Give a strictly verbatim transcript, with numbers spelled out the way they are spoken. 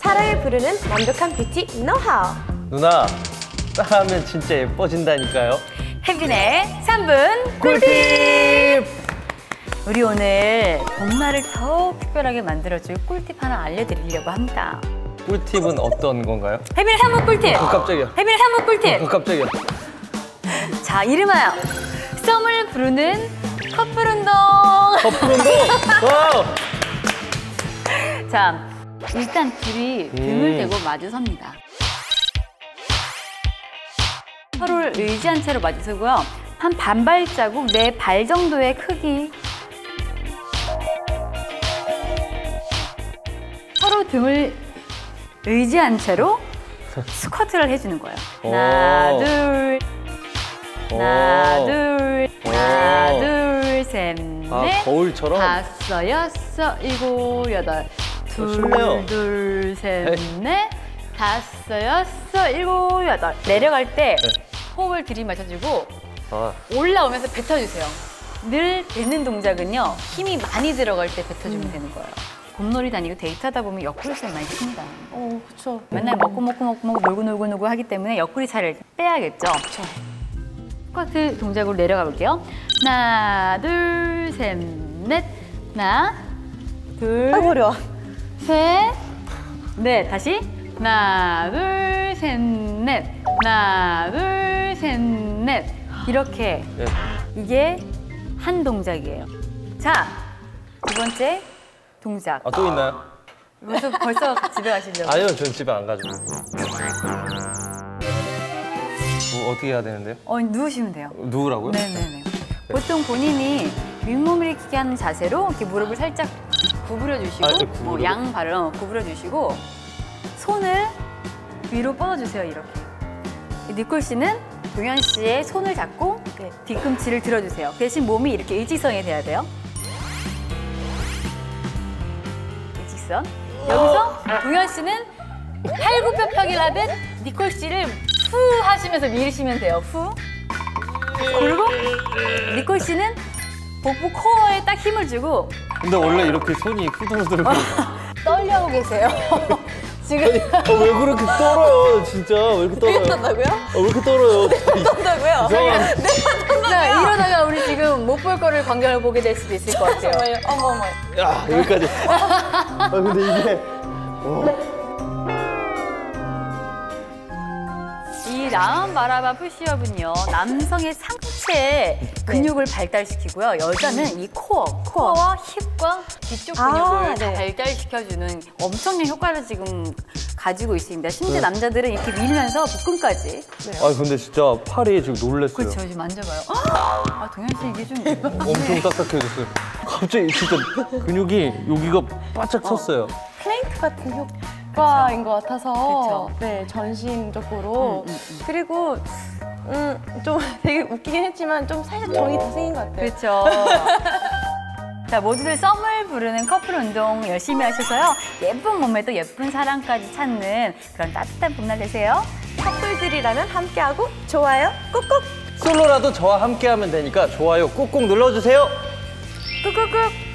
사랑을 부르는 완벽한 뷰티 노하우. 누나, 따라하면 진짜 예뻐진다니까요. 혜빈의 삼 분 꿀팁! 우리 오늘 봄날을 더욱 특별하게 만들어줄 꿀팁 하나 알려드리려고 합니다. 꿀팁은 어떤 건가요? 혜빈의 삼 분 꿀팁! 어, 깜짝이야. 혜빈의 삼 분 꿀팁! 어, 깜짝이야. 자, 이름하여 썸을 부르는 커플 운동! 커플 운동! 와우! 자, 일단 둘이 등을 대고 마주 섭니다. 서로를 의지한 채로 마주 서고요. 한 반발자국, 내 발 정도의 크기. 서로 등을 의지한 채로 스쿼트를 해주는 거예요. 하나, 둘, 하나, 둘, 하나, 둘, 셋, 넷. 아, 거울처럼? 다섯, 여섯, 일곱, 여덟. 둘, 쉽네요. 둘, 셋, 넷. 다섯, 여섯, 일곱, 여덟. 내려갈 때 네. 호흡을 들이마셔주고 아. 올라오면서 뱉어주세요. 늘 뱉는 동작은요, 힘이 많이 들어갈 때 뱉어주면 음. 되는 거예요. 봄놀이 다니고 데이트하다 보면 옆구리살 많이 씁니다. 어, 그쵸. 맨날 먹고 먹고 먹고 먹고 놀고 놀고 놀고 하기 때문에 옆구리살을 빼야겠죠. 그쵸. 스쿼트 동작으로 내려가 볼게요. 하나, 둘, 셋, 넷. 하나, 둘, 아이고, 어려워. 셋, 넷. 다시. 하나, 둘, 셋, 넷. 하나, 둘, 셋, 넷. 이렇게. 네. 이게 한 동작이에요. 자, 두 번째 동작. 아, 또 있나요? 벌써, 벌써 집에 가시려고? 아니요, 전 집에 안 가죠. 뭐 어떻게 해야 되는데요? 어, 누우시면 돼요. 누우라고요? 네네네. 보통 본인이 윗몸을 일으키게 하는 자세로 이렇게 무릎을 살짝 구부려 주시고, 아, 네, 구부리고. 뭐 양발을 어, 구부려 주시고, 손을 위로 뻗어주세요, 이렇게. 니콜 씨는 동현 씨의 손을 잡고 네, 뒤꿈치를 들어주세요. 대신 몸이 이렇게 일직선이 돼야 돼요. 일직선. 여기서 동현 씨는 팔굽혀펴기를 하듯 니콜 씨를 후 하시면서 밀으시면 돼요. 후. 그리고 니콜 씨는 복부 코어에 딱 힘을 주고. 근데 원래 이렇게 손이 후들후들. 떨려고 계세요. 지금. 아, 왜 그렇게 떨어요, 진짜. 왜 이렇게 떨어요? 내가 떤다고요? 아, 왜 이렇게 떨어요? 떤다고요? 이상한. 내가 떤다고요? 자, 이러다가 우리 지금 못 볼 거를 광경을 보게 될 수도 있을 것 같아요. 정말요? 어머, 어머. 야, 여기까지. 아, 근데 이게. 어. 이 라운 바라바 푸시업은요, 남성의 상체 근육을 발달시키고요. 여자는 이 코어, 코어와 힙과 뒤쪽 근육을 아, 다 네. 발달시켜주는 엄청난 효과를 지금 가지고 있습니다. 심지어 네. 남자들은 이렇게 밀면서 복근까지. 아, 근데 진짜 팔이 지금 놀랬어요. 그렇죠, 지금 만져봐요. 아, 동현 씨 이게 좀 엄청 딱딱해졌어요. 갑자기 진짜 근육이 여기가 바짝 섰어요. 플랭크 같은 효과인 것 같아서 그쵸. 네, 전신적으로 음, 음, 음. 그리고 음, 좀 되게 웃기긴 했지만 좀 살짝 정이 더 생긴 것 같아요. 그렇죠. 자, 모두들 썸을 부르는 커플 운동 열심히 하셔서요. 예쁜 몸에도 예쁜 사랑까지 찾는 그런 따뜻한 봄날 되세요. 커플들이라면 함께하고 좋아요 꾹꾹. 솔로라도 저와 함께 하면 되니까 좋아요 꾹꾹 눌러주세요. 꾹꾹꾹.